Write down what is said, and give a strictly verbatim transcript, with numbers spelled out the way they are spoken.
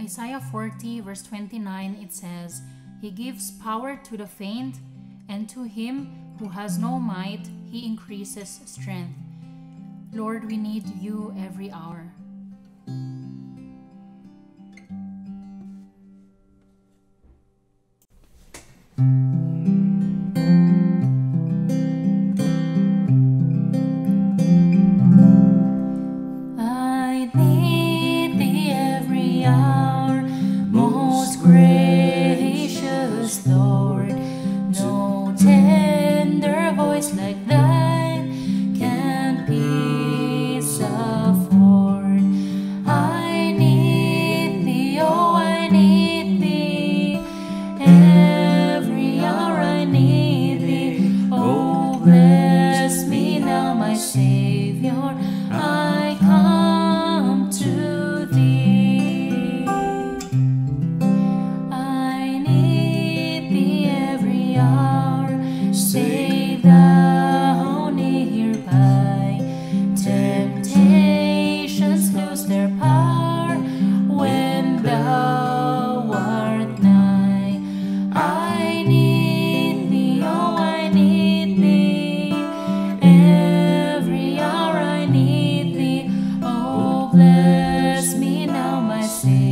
Isaiah forty verse twenty-nine, it says, He gives power to the faint, and to him who has no might, He increases strength. Lord, we need You every hour. I need Thee every hour, most gracious Lord. No tender voice like Thine can peace afford. I need Thee, oh I need Thee, every hour I need Thee. Oh bless me now, my Savior, I come to Thee. I need Thee every hour, stay Thou nearby. Temptations lose their power when Thou art nigh. I need Thee, oh I need Thee, every hour I need Thee. Oh bless me now, my Savior,